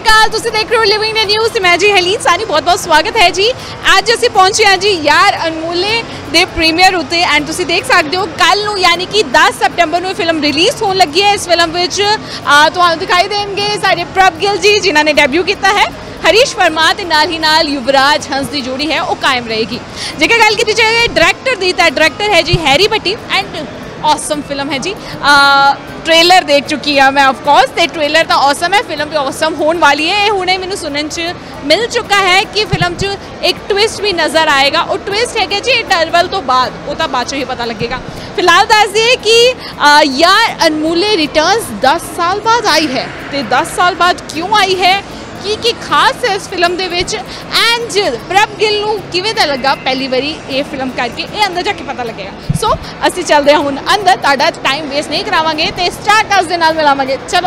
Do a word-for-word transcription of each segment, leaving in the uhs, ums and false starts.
अकाल, तुसी देख रहे हो लिविंग द न्यूज़। मैं जी हलीन सानी, बहुत बहुत स्वागत है जी। अज असीं पहुंचे हैं जी यार अनमोले दे प्रीमियर उत्ते एंड तुसी देख सकते हो कल नूं यानी कि दस सितंबर नूं फिल्म रिलीज़ होने लगी है। इस फिल्म विच तुहानूं दिखाई देंगे साडे प्रभ गिल जी जिन्हां ने डेब्यू किया है। हरीश वर्मा ते नाल ही नाल युवराज हंस की जोड़ी है वो कायम रहेगी। जेकर गल की जाए डायरैक्टर दी तां डायरैक्टर है जी Harry Bhatti and awesome film है जी। आ, ट्रेलर देख चुकी हाँ मैं ऑफकोर्स, तो ट्रेलर तो ऑसम है, फिल्म भी ऑसम होने वाली है। हुणे मैनूं सुनन च मिल चुका है कि फिल्म च एक ट्विस्ट भी नज़र आएगा और ट्विस्ट है कि जी इंटरवल तो बाद वो तो बाद चो ही पता लगेगा। फिलहाल दस दिए कि आ, यार अनमोले रिटर्न्स दस साल बाद आई है, तो दस साल बाद क्यों आई है, की की खास है इस फिल्म दे विच एंड प्रभ गिल नूं किवें दा लगा पहली बारी ये फिल्म करके, ये अंदर जाके पता लगेगा। सो असीं चलदे हां हुण अंदर, तुहाडा टाइम वेस्ट नहीं करावांगे ते स्टार कास्ट दे नाल मिलावांगे। चलो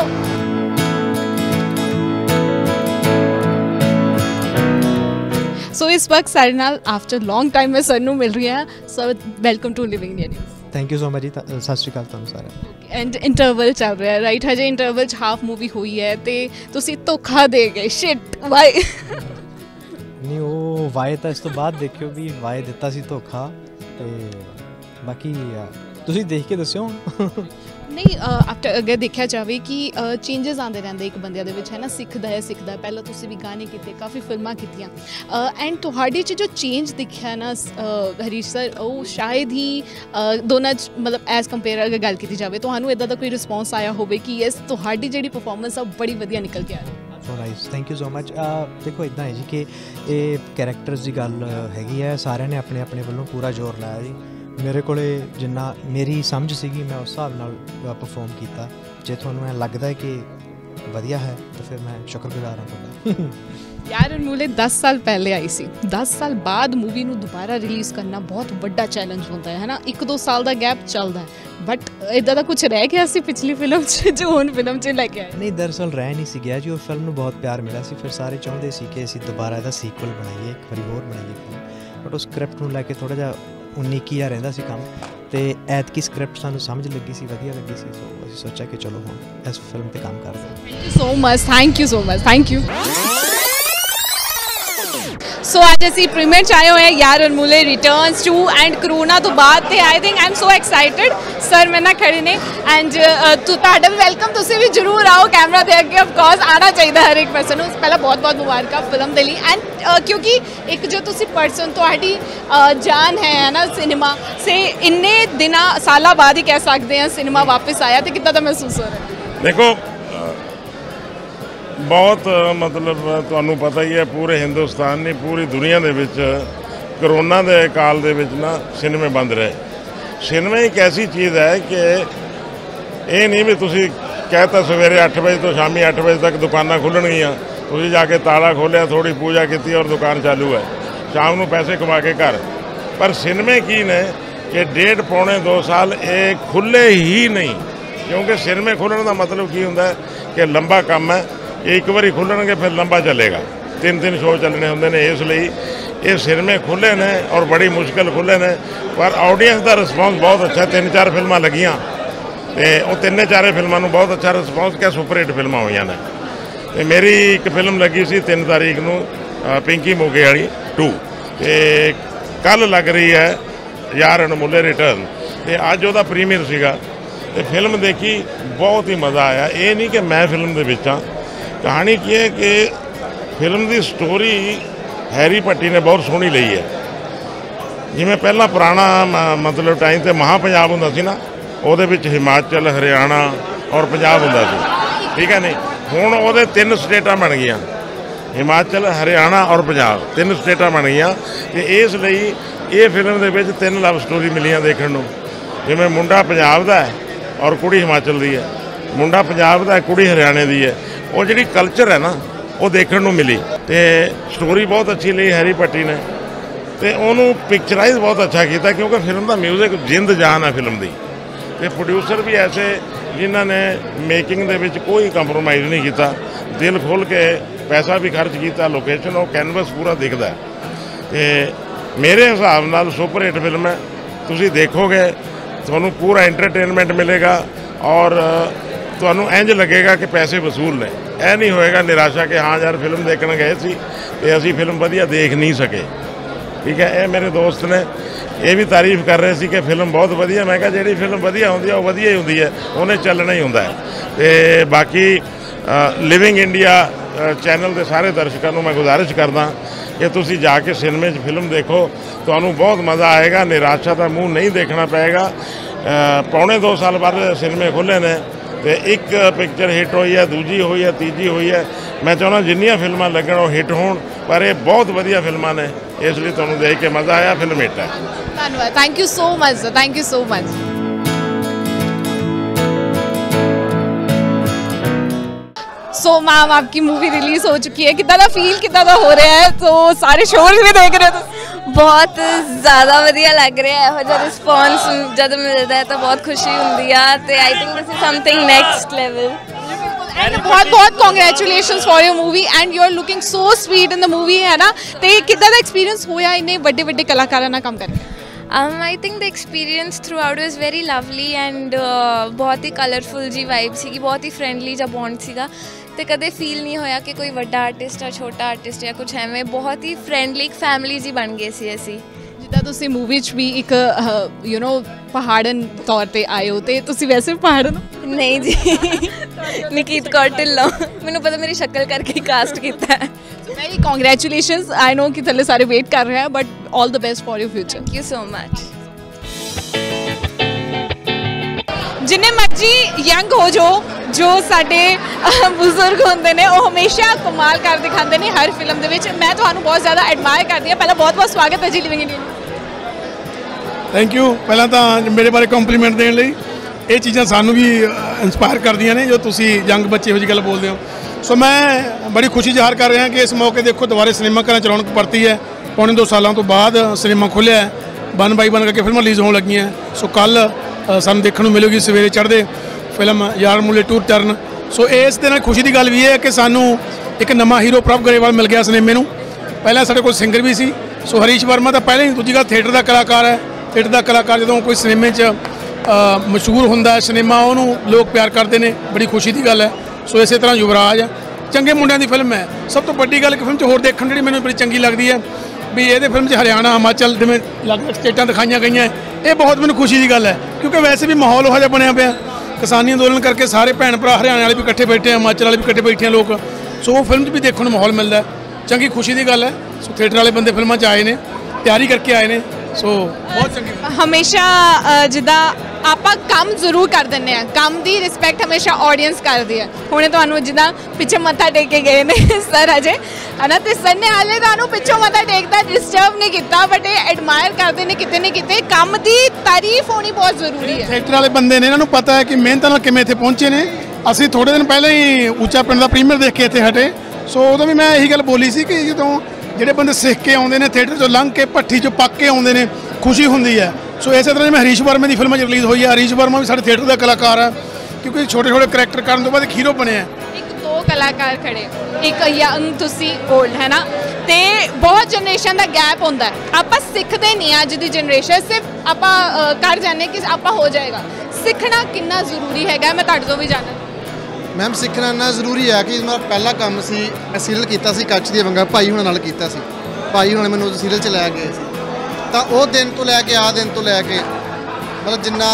सो इस वक्त सारे नाल आफ्टर लॉन्ग टाइम में सर नूं मिल रही है। Sir welcome to living India news. Thank you so much जी, सत श्री अकाल तुहानूं सारे। एंड इंटरवल चल रहा है राइट, हजे इंटरवल हाफ मूवी हुई है तो तुसी धोखा दे गए। शिट वाई नहीं वो वाए तो इस तो बाद देखियो भी वाए दिता सी धोखा, ते बाकी तुसी देख के दस्यो। नहीं आफ्टर अगर देखा जाए कि चेंजेस आते रहते एक बंदे है ना, सीखता है सीखता है। पहले तुसी भी गाने किए, काफ़ी फिल्मां कीतियां एंड तुहाडे च जो चेंज दिखा ना हरीश सर, वो शायद ही दोनों मतलब एज कंपेयर अगर गल की जाए तो इदा का कोई रिस्पॉन्स आया हो कि यस तुहाडी जिहड़ी परफॉर्मेंस है बड़ी वधिया निकल के आ रही। So nice, thank you so much. देखो इदा है जी कि ये कैरेक्टर्स की गल हैगी है, सारे ने अपने अपने वालों पूरा जोर लाया जी। मेरे को जिन्ना मेरी समझ सी मैं उस हिसाब नाल परफॉर्म किया। जे तुहानूं लगता है कि वधिया है तो फिर मैं शुक्रगुजार हाँ तुहाडा। यार अनमोले दस साल पहले आई सी, दस साल बाद मूवी नूं दोबारा रिलीज़ करना बहुत बड़ा चैलेंज होता है ना। एक दो साल का गैप चलता है, बट इदा का कुछ रह गया सी पिछली फिल्म च जो हुण फिल्म च लैके आए? नहीं दरअसल रह नहीं सी गया जी, वो फिल्म नूं बहुत प्यार मिला सी, फिर सारे चाहते सी कि असीं दोबारा इहदा सीक्वल बनाइए, एक बारी होर बनाइए फिल्म। बट उस स्क्रिप्ट नूं लैके थोड़ा जिहा उन्नीकी जिहा रहिंदा सी काम, ते ऐतकी स्क्रिप्ट सानूं समझ लगी सी, वधिया लगी सी। सो असीं सोचा कि चलो हुण इस फिल्म ते काम करदे हां। Thank you so much, thank you so much, thank you. So अज असीं प्रीमियर च आए हुए हैं यार अनमोले रिटर्न्स टू एंड करोना तो बाद ते I think I am so excited. Sir मेरे नाल खड़े ने एंड तुहाडा भी वेलकम, तुसीं भी जरूर आओ कैमरा दे अगे। ऑफ कोर्स आना चाहिए हर एक पर्सन नूं। पहला बहुत बहुत मुबारक फिल्म दे लई एंड uh, क्योंकि एक जो तुसी पर्सन तुहाडी uh, जान है ना सिनेमा से, इन्ने दिनां सालां बाद ही कह सकते हैं सिनेमा वापस आया, तो कितना दा महसूस हो रहा है? देखो बहुत मतलब तुहानूं पता ही है पूरे हिंदुस्तान नहीं पूरी दुनिया दे विच करोना के काल दे विच ना सिनेमे बंद रहे। सिनेमा एक ऐसी चीज़ है कि ये नहीं भी तुसी कहता सवेरे अठ बजे तो शामी अठ बजे तक दुकानां खुलणगियां, तुसी जाके ताला खोलिया, थोड़ी पूजा की और दुकान चालू है, शाम को पैसे कमा के घर। पर सिनेमे की ने कि डेढ़ पौने दो साल ये खुले ही नहीं, क्योंकि सिनेमे खुलने का मतलब की होंदा है कि लंबा काम है, एक बारी खुलणगे फिर लंबा चलेगा, तीन तीन शो चलने होंगे ने, इसलिए ये सिनेमे खुले ने और बड़ी मुश्किल खुले ने। पर ऑडियंस का रिस्पॉन्स बहुत अच्छा, तीन चार फिल्मां लगियां तो तिन्ने चारे फिल्मों को बहुत अच्छा रिस्पॉन्स क्या सुपर हिट फिल्मां हुई ने। तो मेरी एक फिल्म लगी सी तीन तारीख नूं पिंकी मोगे वाली टू, तो कल लग रही है यार अनमोले रिटर्न, तो अज वह प्रीमियर सीगा। तो फिल्म देखी बहुत ही मज़ा आया। ये नहीं कि मैं फिल्म दे विच हां, कहानी की है कि फिल्म की स्टोरी हैरी भट्टी ने बहुत सोहनी ली है। जिमें पहला पुराना मतलब टाइम तो महापंजाब होंदा सी ना, ਉਹਦੇ ਵਿੱਚ हिमाचल हरियाणा और पंजाब होंदा सी, ठीक है नहीं। हुण ਉਹਦੇ तीन स्टेटां बन गईयां, हिमाचल हरियाणा और पंजाब, तीन स्टेटां बन गईयां। ते इसलिए ये फिल्म दे विच तीन लव स्टोरी मिलियां देखण नूं, जिवें मुंडा पंजाब दा है और कुड़ी हिमाचल दी है, मुंडा पंजाब दा है कुड़ी हरियाणे दी है। वो जिहड़ी कल्चर है ना वो देखण नूं मिली, ते स्टोरी बहुत अच्छी ली हैरी भट्टी ने, ते उहनूं पिक्चराइज बहुत अच्छा किया, क्योंकि फिल्म का म्यूजिक जिंद जान है फिल्म की। तो प्रोड्यूसर भी ऐसे जिन्होंने मेकिंग दे विच कोई कंप्रोमाइज़ नहीं किया, दिल खोल के पैसा भी खर्च किया, लोकेशन और कैनवस पूरा दिखता है। तो मेरे हिसाब नाल सुपर हिट फिल्म है, तुसीं देखोगे तुहानूं पूरा एंटरटेनमेंट मिलेगा और ਤੁਹਾਨੂੰ ਇੰਜ ਲੱਗੇਗਾ ਕਿ ਪੈਸੇ ਵਸੂਲ ਨੇ। ਇਹ ਨਹੀਂ ਹੋਏਗਾ ਨਿਰਾਸ਼ਾ ਕਿ ਹਾਂ ਯਾਰ ਫਿਲਮ ਦੇਖਣ ਗਏ ਸੀ ਤੇ ਅਸੀਂ ਫਿਲਮ ਵਧੀਆ ਦੇਖ ਨਹੀਂ ਸਕੇ। ਠੀਕ ਹੈ, ਇਹ ਮੇਰੇ ਦੋਸਤ ਨੇ ਇਹ ਵੀ ਤਾਰੀਫ ਕਰ ਰਹੇ ਸੀ ਕਿ ਫਿਲਮ ਬਹੁਤ ਵਧੀਆ। ਮੈਂ ਕਿਹਾ ਜਿਹੜੀ ਫਿਲਮ ਵਧੀਆ ਹੁੰਦੀ ਹੈ ਉਹ ਵਧੀਆ ਹੀ ਹੁੰਦੀ ਹੈ, ਉਹਨੇ ਚੱਲਣਾ ਹੀ ਹੁੰਦਾ ਹੈ। ਤੇ ਬਾਕੀ ਲਿਵਿੰਗ ਇੰਡੀਆ ਚੈਨਲ ਦੇ ਸਾਰੇ ਦਰਸ਼ਕਾਂ ਨੂੰ ਮੈਂ ਗੁਜ਼ਾਰਿਸ਼ ਕਰਦਾ ਕਿ ਤੁਸੀਂ ਜਾ ਕੇ ਸਿਨੇਮੇ 'ਚ ਫਿਲਮ ਦੇਖੋ, ਤੁਹਾਨੂੰ ਬਹੁਤ ਮਜ਼ਾ ਆਏਗਾ, ਨਿਰਾਸ਼ਾ ਦਾ ਮੂੰਹ ਨਹੀਂ ਦੇਖਣਾ ਪਏਗਾ। ਪੌਣੇ ਦੋ ਸਾਲ ਬਾਅਦ ਸਿਨੇਮੇ ਖੁੱਲ੍ਹੇ ਨੇ ਤੇ ਇੱਕ ਪਿਕਚਰ ਹਿੱਟ ਹੋਈ ਹੈ, ਦੂਜੀ ਹੋਈ ਹੈ, ਤੀਜੀ ਹੋਈ ਹੈ। ਮੈਂ ਚਾਹੁੰਦਾ ਜਿੰਨੀਆਂ ਫਿਲਮਾਂ ਲੱਗਣ ਉਹ ਹਿੱਟ ਹੋਣ, ਪਰ ਇਹ ਬਹੁਤ ਵਧੀਆ ਫਿਲਮਾਂ ਨੇ, ਇਸ ਲਈ ਤੁਹਾਨੂੰ ਦੇਖ ਕੇ ਮਜ਼ਾ ਆਇਆ। ਫਿਲਮ ਹਿੱਟ ਹੈ। ਧੰਨਵਾਦ, thank you so much sir, thank you so much. So ma'am आपकी मूवी रिलीज हो चुकी है, कितना दा फील कितना दा हो रहा है? तो सारे शोज भी देख रहे हो तो बहुत ज़्यादा वधिया लग रहा है। ਇਹੋ ਜਿਹਾ ਰਿਸਪੌਂਸ ਜਦ ਮਿਲਦਾ ਹੈ ਤਾਂ ਬਹੁਤ ਖੁਸ਼ੀ ਹੁੰਦੀ ਆ ਤੇ I think this is something next level. And बहुत बहुत congratulations for your movie and you are looking so sweet in the movie है ना। तो कितना दा एक्सपीरियंस होया इन्ने बड़े बड़े कलाकारां नाल काम करके? um I think the experience throughout was very lovely and बहुत ही कलरफुल जी वाइब सी, बहुत ही फ्रेंडली जा बॉन्ड सीगा ਤੇ ਕਦੇ ਫੀਲ ਨਹੀਂ ਹੋਇਆ ਕਿ ਕੋਈ ਵੱਡਾ ਆਰਟਿਸਟ ਆ ਛੋਟਾ ਆਰਟਿਸਟ ਜਾਂ ਕੁਝ ਐਵੇਂ। ਬਹੁਤ ਹੀ ਫਰੈਂਡਲੀ ਇੱਕ ਫੈਮਿਲੀ ਜੀ ਬਣ ਗਏ ਸੀ ਅਸੀਂ। ਜਿੱਦਾਂ ਤੁਸੀਂ ਮੂਵੀ 'ਚ ਵੀ ਇੱਕ ਯੂ نو ਪਹਾੜਨ ਤੌਰ ਤੇ ਆਏ ਹੋ ਤੇ ਤੁਸੀਂ ਵੈਸੇ ਪਹਾੜਨ? ਨਹੀਂ ਜੀ, ਨਿਕੀਤ ਕੌਰ ਢਿੱਲੋਂ, ਮੈਨੂੰ ਪਤਾ ਮੇਰੀ ਸ਼ਕਲ ਕਰਕੇ ਹੀ ਕਾਸਟ ਕੀਤਾ ਹੈ। Very congratulations. ਆਈ ਨੋ ਕਿ ਥੱਲੇ ਸਾਰੇ ਵੇਟ ਕਰ ਰਹੇ ਆ, but all the best for your future. Thank you so much. ਜਿੰਨੇ ਮਰਜੀ ਯੰਗ ਹੋ ਜੋ ਜੋ ਸਾਡੇ ਬਜ਼ੁਰਗ ਹੁੰਦੇ ਨੇ ਉਹ ਹਮੇਸ਼ਾ ਕਮਾਲ ਕਰ ਦਿਖਾਉਂਦੇ ਨੇ ਹਰ ਫਿਲਮ ਦੇ ਵਿੱਚ। ਮੈਂ ਤੁਹਾਨੂੰ ਬਹੁਤ ਜ਼ਿਆਦਾ ਐਡਮਾਇਰ ਕਰਦੀ ਹਾਂ। ਪਹਿਲਾਂ ਬਹੁਤ ਬਹੁਤ ਸਵਾਗਤ ਹੈ ਜੀ ਲਿਵਿੰਗ ਇੰਡੀਆ। Thank you. ਪਹਿਲਾਂ ਤਾਂ ਮੇਰੇ ਬਾਰੇ ਕੰਪਲੀਮੈਂਟ ਦੇਣ ਲਈ। ਇਹ ਚੀਜ਼ਾਂ ਸਾਨੂੰ ਵੀ ਇੰਸਪਾਇਰ ਕਰਦੀਆਂ ਨੇ ਜੋ ਤੁਸੀਂ ਯੰਗ ਬੱਚੇ ਇਹੋ ਜਿਹੀ ਗੱਲ ਬੋਲਦੇ ਹੋ। ਸੋ ਮੈਂ ਬੜੀ ਖੁਸ਼ੀ ਜ਼ਾਹਰ ਕਰ ਰਿਹਾ ਕਿ ਇਸ ਮੌਕੇ ਦੇਖੋ ਦੁਬਾਰੇ ਸਿਨੇਮਾ ਘਰਾਂ 'ਚ ਰੌਣਕ ਪਰਤੀ ਹੈ। ਪੌਣੇ ਦੋ ਸਾਲਾਂ ਤੋਂ ਬਾਅਦ ਸਿਨੇਮਾ ਖੁੱਲ੍ਹਿਆ ਹੈ, ਵਨ ਬਾਈ ਵਨ ਕਰਕੇ ਫਿਲਮਾਂ ਰਿਲੀਜ਼ ਹੋਣ ਲੱਗੀਆਂ। ਸੋ ਕੱਲ੍ਹ ਸਾਨੂੰ ਦੇਖਣ ਨੂੰ ਮਿਲੇਗੀ ਸਵੇਰੇ ਚੜ੍ਹਦੇ ਫਿਲਮ ਯਾਰ ਅਨਮੁੱਲੇ ਟੂ ਟਰਨ। ਸੋ ਇਸ ਦੇ ਨਾਲ ਖੁਸ਼ੀ ਦੀ ਗੱਲ ਵੀ ਇਹ ਹੈ ਕਿ ਸਾਨੂੰ ਇੱਕ ਨਵਾਂ ਹੀਰੋ ਪ੍ਰਭ ਗਰੇਵਾਲ ਮਿਲ ਗਿਆ ਸਿਨੇਮੇ ਨੂੰ। ਪਹਿਲਾਂ ਸਾਡੇ ਕੋਲ ਸਿੰਗਰ ਵੀ ਸੀ, ਸੋ ਹਰੀਸ਼ ਵਰਮਾ ਤਾਂ ਪਹਿਲਾਂ ਹੀ। ਦੂਜੀ ਗੱਲ ਥੀਏਟਰ ਦਾ ਕਲਾਕਾਰ ਹੈ। ਥੀਏਟਰ ਦਾ ਕਲਾਕਾਰ ਜਦੋਂ ਕੋਈ ਸਿਨੇਮੇ 'ਚ ਮਸ਼ਹੂਰ ਹੁੰਦਾ ਸਿਨੇਮਾ, ਉਹਨੂੰ ਲੋਕ ਪਿਆਰ ਕਰਦੇ ਨੇ, ਬੜੀ ਖੁਸ਼ੀ ਦੀ ਗੱਲ ਹੈ। ਸੋ ਇਸੇ ਤਰ੍ਹਾਂ ਯੁਵਰਾਜ ਚੰਗੇ ਮੁੰਡਿਆਂ ਦੀ ਫਿਲਮ ਹੈ। ਸਭ ਤੋਂ ਵੱਡੀ ਗੱਲ ਇੱਕ ਫਿਲਮ 'ਚ ਹੋਰ ਦੇਖਣ ਜਿਹੜੀ ਮੈਨੂੰ ਬੜੀ ਚੰਗੀ ਲੱਗਦੀ ਹੈ ਵੀ ਇਹਦੇ ਫਿਲਮ 'ਚ ਹਰਿਆਣਾ ਹਿਮਾਚਲ ਜਿਵੇਂ ਅਲੱਗ ਸਟੇਟਾਂ ਦਿਖਾਈਆਂ ਗਈਆਂ। ਇਹ ਬਹੁਤ ਮੈਨੂੰ ਖੁਸ਼ੀ ਦੀ ਗੱਲ ਹੈ ਕਿਉਂਕਿ ਵੈਸੇ ਵੀ ਮਾਹੌਲ ਉਹੋ ਜਿਹਾ ਬਣਿਆ ਪਿਆ। ਕਿਸਾਨੀ ਅੰਦੋਲਨ ਕਰਕੇ ਸਾਰੇ ਭੈਣ ਭਰਾ ਹਰਿਆਣੇ ਵਾਲੇ ਵੀ ਇਕੱਠੇ ਬੈਠੇ ਆ, ਹਿਮਾਚਲ ਵਾਲੇ ਵੀ ਇਕੱਠੇ ਬੈਠੇ ਆ ਲੋਕ। ਸੋ ਉਹ ਫਿਲਮ 'ਚ ਵੀ ਦੇਖਣ ਨੂੰ ਮਾਹੌਲ ਮਿਲਦਾ, ਚੰਗੀ ਖੁਸ਼ੀ ਦੀ ਗੱਲ ਹੈ। ਸੋ ਥੀਏਟਰ ਵਾਲੇ ਬੰਦੇ ਫਿਲਮਾਂ 'ਚ ਆਏ ਨੇ, ਤਿਆਰੀ ਕਰਕੇ ਆਏ ਨੇ। ਸੋ ਬਹੁਤ ਚੰਗੀ। ਹਮੇਸ਼ਾ ਜਿੱਦਾਂ ਆਪਾਂ ਕੰਮ ਜ਼ਰੂਰ ਕਰ ਦਿੰਦੇ ਆ, ਕੰਮ ਦੀ ਰਿਸਪੈਕਟ ਹਮੇਸ਼ਾ ਆਡੀਅנס ਕਰਦੀ ਹੈ। ਹੁਣੇ ਤੁਹਾਨੂੰ ਜਿੱਦਾਂ ਪਿੱਛੇ ਮੱਥਾ ਟੇਕ ਕੇ ਗਏ ਨੇ ਸਰ ਅਜੇ ਹੈ ਨਾ, ਤੇ ਸਰ ਨੇ ਹਾਲੇ ਤੁਹਾਨੂੰ ਪਿੱਛੋਂ ਮੱਥਾ ਟੇਕਦਾ ਡਿਸਟਰਬ ਨਹੀਂ ਕੀਤਾ, ਬਟ ਇਹ ਐਡਮਾਇਰ ਕਰਦੇ ਨੇ ਕਿਤੇ ਨਾ ਕਿਤੇ। ਕੰਮ ਦੀ ਤਾਰੀਫ ਹੋਣੀ ਬਹੁਤ ਜ਼ਰੂਰੀ ਹੈ। ਥੀਏਟਰ ਵਾਲੇ ਬੰਦੇ ਨੇ, ਇਹਨਾਂ ਨੂੰ ਪਤਾ ਹੈ ਕਿ ਮਿਹਨਤ ਨਾਲ ਕਿਵੇਂ ਇੱਥੇ ਪਹੁੰਚੇ ਨੇ। ਅਸੀਂ ਥੋੜ੍ਹੇ ਦਿਨ ਪਹਿਲਾਂ ਹੀ ਉੱਚਾ ਪਿੰਡ ਦਾ ਪ੍ਰੀਮੀਅਰ ਦੇਖ ਕੇ ਇੱਥੇ ਹਟੇ। ਸੋ ਉਦੋਂ ਵੀ ਮੈਂ ਇਹੀ ਗੱਲ ਬੋਲੀ ਸੀ ਕਿ ਜਦੋਂ ਜਿਹੜੇ ਬੰਦੇ ਸਿੱਖ ਕੇ ਆਉਂਦੇ ਨੇ, ਥੀਏਟਰ 'ਚੋਂ ਲੰਘ ਕੇ ਭੱਠੀ 'ਚੋਂ ਪੱਕ ਕੇ ਆਉਂਦੇ ਨੇ, ਖੁਸ਼ੀ ਹੁੰਦੀ ਹੈ। ਸੋ ਇਸੇ ਤਰ੍ਹਾਂ ਜਿਵੇਂ ਹਰੀਸ਼ ਵਰਮਾ ਦੀ ਫਿਲਮ ਰਿਲੀਜ਼ ਹੋਈ ਹੈ, ਹਰੀਸ਼ ਵਰਮਾ ਵੀ ਸਾਡੇ ਥੀਏਟਰ ਦਾ ਕਲਾਕਾਰ ਹੈ ਕਿਉਂਕਿ ਛੋਟੇ ਛੋਟੇ ਕਰੈਕਟਰ ਕਰਨ ਤੋਂ ਬਾਅਦ ਇੱਕ ਹੀਰੋ ਬਣਿਆ। ਇੱਕ ਦੋ ਕਲਾਕਾਰ ਖੜੇ, ਇੱਕ ਯੰਗ ਤੁਸੀਂ ਓਲਡ ਹੈ ਨਾ, ਤੇ ਬਹੁਤ ਜਨਰੇਸ਼ਨ ਦਾ ਗੈਪ ਹੁੰਦਾ। ਆਪਾਂ ਸਿੱਖਦੇ ਨਹੀਂ ਅੱਜ ਦੀ ਜਨਰੇਸ਼ਨ, ਸਿਰਫ ਆਪਾਂ ਕਰ ਜਾਂਦੇ ਕਿ ਆਪਾਂ ਹੋ ਜਾਏਗਾ। ਸਿੱਖਣਾ ਕਿੰਨਾ ਜ਼ਰੂਰੀ ਹੈਗਾ ਮੈਂ ਤੁਹਾਡੇ ਤੋਂ ਵੀ ਜਾਣਨਾ। ਮੈਮ ਸਿੱਖਣਾ ਇੰਨਾ ਜ਼ਰੂਰੀ ਹੈ ਕਿ ਮੇਰਾ ਪਹਿਲਾ ਕੰਮ ਸੀ, ਮੈਂ ਸੀਰੀਅਲ ਕੀਤਾ ਸੀ ਕੱਚ ਦੀਆਂ ਵੰਗਾਂ, ਭਾਈ ਹੁਣਾਂ ਨਾਲ ਕੀਤਾ ਸੀ। ਭਾਈ ਹੁਣਾਂ ਮੈਨੂੰ ਉਸ ਸੀਰੀਅਲ 'ਚ ਲੈ ਗਏ ਸੀ। ਤਾਂ ਉਹ ਦਿਨ ਤੋਂ ਲੈ ਕੇ ਆ ਦਿਨ ਤੋਂ ਲੈ ਕੇ ਮਤਲਬ ਜਿੰਨਾ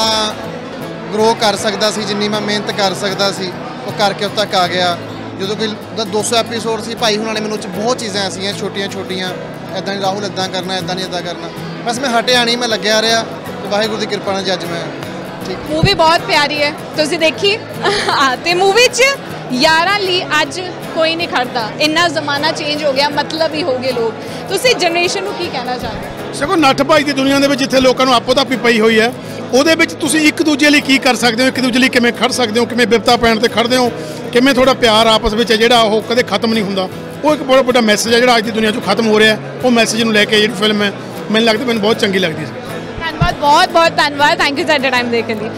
ਗਰੋ ਕਰ ਸਕਦਾ ਸੀ, ਜਿੰਨੀ ਮੈਂ ਮਿਹਨਤ ਕਰ ਸਕਦਾ ਸੀ, ਉਹ ਕਰਕੇ ਉੱਥੇ ਤੱਕ ਆ ਗਿਆ। ਜਦੋਂ ਕੋਈ ਦੋ ਸੌ ਐਪੀਸੋਡ ਸੀ, ਭਾਈ ਹੁਣਾਂ ਨੇ ਮੈਨੂੰ 'ਚ ਬਹੁਤ ਚੀਜ਼ਾਂ ਐਸੀਆਂ ਛੋਟੀਆਂ ਛੋਟੀਆਂ, ਇੱਦਾਂ ਨਹੀਂ ਰਾਹੁਲ ਇੱਦਾਂ ਕਰਨਾ, ਇੱਦਾਂ ਨਹੀਂ ਇੱਦਾਂ ਕਰਨਾ, ਬਸ ਮੈਂ ਹਟਿਆ ਨਹੀਂ, ਮੈਂ ਲੱਗਿਆ ਰਿਹਾ ਤੇ ਵਾਹਿਗੁਰੂ ਦੀ ਕਿਰਪਾ ਨਾਲ ਜੱਜ ਮੈਂ ਠੀਕ। ਮੂਵੀ ਬਹੁਤ ਪਿਆਰੀ ਹੈ, ਤੁਸੀਂ ਦੇਖੀ ਤੇ ਮੂਵੀ 'ਚ ਯਾਰਾਂ ਲਈ ਅੱਜ ਕੋਈ ਨਹੀਂ ਖੜਦਾ। ਇੰਨਾ ਜ਼ਮਾਨਾ ਚੇਂਜ ਹੋ ਗਿਆ, ਮਤਲਬ ਹੀ ਹੋ ਗਏ ਲੋਕ। ਤੁਸੀਂ ਜਨਰੇਸ਼ਨ ਨੂੰ ਕੀ ਕਹਿਣਾ ਚਾਹੁੰਦੇ? ਸਗੋਂ ਨੱਠ ਭਾਈ ਦੀ ਦੁਨੀਆ ਦੇ ਵਿੱਚ ਜਿੱਥੇ ਲੋਕਾਂ ਨੂੰ ਆਪੋ ਤਾਪੀ ਪਈ ਹੋਈ ਹੈ, ਉਹਦੇ ਵਿੱਚ ਤੁਸੀਂ ਇੱਕ ਦੂਜੇ ਲਈ ਕੀ ਕਰ ਸਕਦੇ ਹੋ, ਇੱਕ ਦੂਜੇ ਲਈ ਕਿਵੇਂ ਖੜ ਸਕਦੇ ਹੋ, ਕਿਵੇਂ ਬਿਪਤਾ ਪੈਣ ਤੇ ਖੜਦੇ ਹੋ, ਕਿਵੇਂ ਤੁਹਾਡਾ ਪਿਆਰ ਆਪਸ ਵਿੱਚ ਹੈ ਜਿਹੜਾ ਉਹ ਕਦੇ ਖਤਮ ਨਹੀਂ ਹੁੰਦਾ। ਉਹ ਇੱਕ ਬਹੁਤ ਵੱਡਾ ਮੈਸੇਜ ਹੈ ਜਿਹੜਾ ਅੱਜ ਦੀ ਦੁਨੀਆ 'ਚੋਂ ਖਤਮ ਹੋ ਰਿਹਾ। ਉਹ ਮੈਸੇਜ ਨੂੰ ਲੈ ਕੇ ਜਿਹੜੀ ਫਿਲਮ ਹੈ ਮੈਨੂੰ ਲੱਗਦਾ ਮੈਨੂੰ ਬਹੁਤ ਚੰਗੀ ਲੱਗਦੀ ਸੀ। ਧੰਨਵਾਦ, ਬਹੁਤ ਬਹੁਤ ਧੰਨਵਾਦ, ਥੈਂਕ ਯੂ ਤੁਹਾਡਾ ਟਾਈਮ ਦੇਖਣ ਲਈ।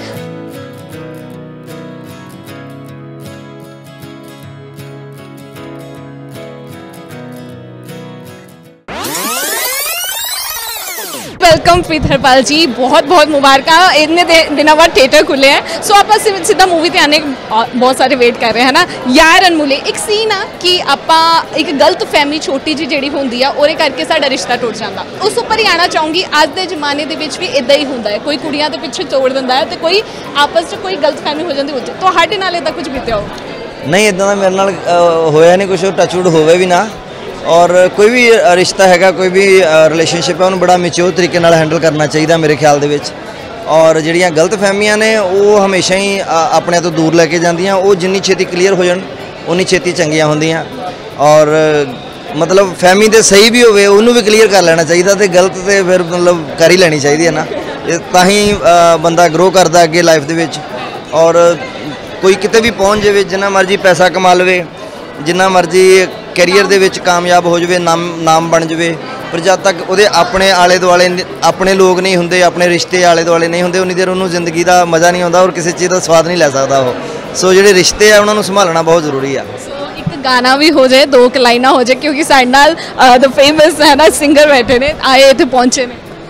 वेलकम प्रीत हरपाल जी, बहुत बहुत मुबारक। इतने दिनों बाद थिएटर खुले हैं, सो आप सीधा मूवी ते आने बहुत सारे वेट कर रहे हैं ना। यार अनमोले एक सीन आ कि आप एक गलत फहमी छोटी जी जी होंगी आ और करके साडा रिश्ता टुट जाता, उस उपर ही आना चाहूँगी। अज के जमाने के भी इदा ही होंदा है, कोई कुड़ियां दे पिछे तोड़ दिंदा है तो कोई आपस में कोई गलत फहमी हो जाती। तो हाडे नाल इदा कुछ बीत्या हो? नहीं, इदा दा मेरे नाल होया नहीं कुछ, टचवुड होवे भी ना। और कोई भी रिश्ता हैगा, कोई भी रिलेशनशिप है, उन्हें बड़ा मैच्योर तरीके नाल हैंडल करना चाहिए मेरे ख्याल दे विच। और जिहड़ियां गलत फहमियां ने वो हमेशा ही अपने तो दूर लैके जांदियां, वो जिन्नी छेती क्लीयर हो जान उन्नी छेती चंगियां होंदियां। और मतलब फहमी तो सही भी होवे उन्होंने भी क्लीयर कर लेना चाहिए, तो गलत तो फिर मतलब कर ही लेनी चाहिए है ना, तां ही बंदा ग्रो करता अगे लाइफ दे विच। और कोई किते भी पहुँच जाए, जिन्ना मर्जी पैसा कमा लवे, जिन्ना मर्जी कैरीयर दे विच कामयाब हो जाए, नाम नाम बन जाए, पर जब तक वो अपने आले दुआले अपने लोग नहीं होंगे, अपने रिश्ते आले दुआले नहीं होंगे, उन्नी देर उन्होंने जिंदगी का मज़ा नहीं आता और किसी चीज़ का स्वाद नहीं लै सकता वो। सो जो रिश्ते है उन्होंने संभालना बहुत जरूरी है। एक गाना भी हो जाए, दो लाइना हो जाए, क्योंकि साडे नाल द फेमस है ना सिंगर बैठे ने, आए इत्थे पहुंचे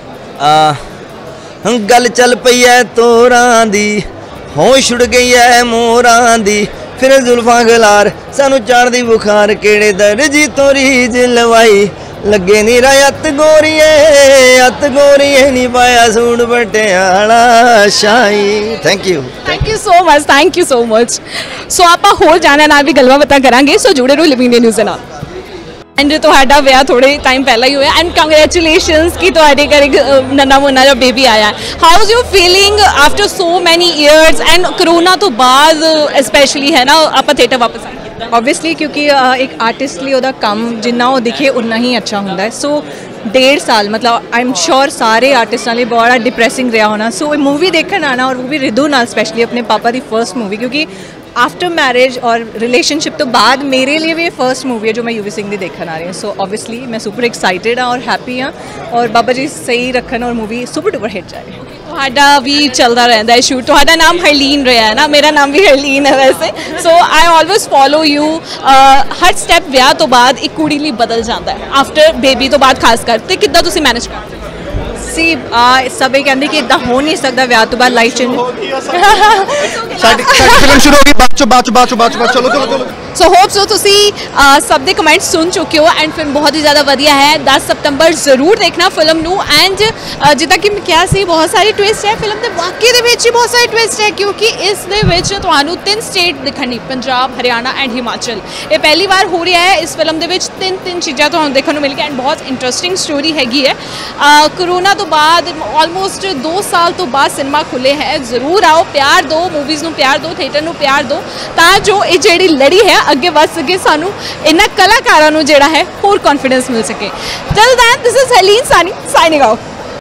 ने। गल चल पई है तोरां दी, होश उड़ गई है मोरां दी, फिर जुल्फां गलार सानू चढ़दी बुखार, केड़े दर्जी तोरी जिलवाई लगे नी रायत गोरीए, अत गोरीए नी पाया सूट बटियाला शाही। Thank you thank you so much, thank you so much. So आप होर जाने नाल भी गल्लां बातां करांगे, सो जुड़े रहो लिविंग न्यूज़ दे नाल। एंड तुहाडा विआह थोड़े टाइम पहला ही होया, एंड कंग्रेचुलेशनस कि तुहाडे घर एक नन्ना मुन्ना जो बेबी आया है। How is your feeling after so many years and corona तो बाद स्पेशली है ना आप थिएटर वापस आए? ऑब्वियसली क्योंकि एक आर्टिस्ट लिए ਉਹਦਾ ਕੰਮ जिन्ना वो दिखे उन्ना ही अच्छा ਹੁੰਦਾ है। सो डेढ़ साल मतलब आई एम श्योर सारे आर्टिस्टां लिए बड़ा डिप्रैसिंग रहा होना। सो मूवी देखने आना और वो भी रिदू नाल स्पेशली अपने पापा की फर्स्ट मूवी, क्योंकि आफ्टर मैरिज और रिलेशनशिप तो बाद मेरे लिए भी फर्स्ट मूवी है जो मैं यूवी सिंह की देखने आ रही हूँ। सो ऑब्वियसली मैं सुपर एक्साइटेड हाँ और हैप्पी हाँ, और बाबा जी सही रखन और मूवी सुपर डुपर हिट जाए। तुहाडा भी चलता रहता है शूट, तुहाडा नाम हरलीन रहा है ना, मेरा नाम भी हरलीन है वैसे। So I always follow you. हर स्टैप विआह तो बाद एक कुड़ी लिए बदल जाता है, आफ्टर बेबी तो बाद खास कर, तो किद्दां तुसीं मैनेज करदे? सी सब ये कहते कि इदा हो नहीं सकता विआह तो बाद लाइफ चेंज। फिल्म शुरू होगी बाद चो बाद चो बाद चो बाद चो चलो चलो चलो। सो होप सो तुसी सब दे कमेंट्स सुन चुके हो, एंड फिल्म बहुत ही ज़्यादा वधिया है। दस सितंबर जरूर देखना फिल्म नू। एंड जिदा कि मैं क्या सी बहुत सारी ट्विस्ट है फिल्म के, वाकई दे विच ही बहुत सारी ट्विस्ट है, क्योंकि इस दे विच तुहानू तीन स्टेट दिखनी, पंजाब, हरियाणा एंड हिमाचल। ये पहली बार हो रहा है इस फिल्म के विच तीन तीन चीज़ां तुहानू देखने मिल गई, एंड बहुत इंटरेस्टिंग स्टोरी हैगी है। कोरोना तो बाद ऑलमोस्ट दो साल तो बाद सिनेमा खुले हैं, जरूर आओ, प्यार दो, मूवीज़ नू प्यार दो, थिएटर नू प्यार दो, ताजो ये जिहड़ी लड़ी है अगे बढ़ सके, सानू इन्हां कलाकारां नू जिहड़ा है होर कॉन्फिडेंस मिल सके। Till then this is Harleen Sani signing out.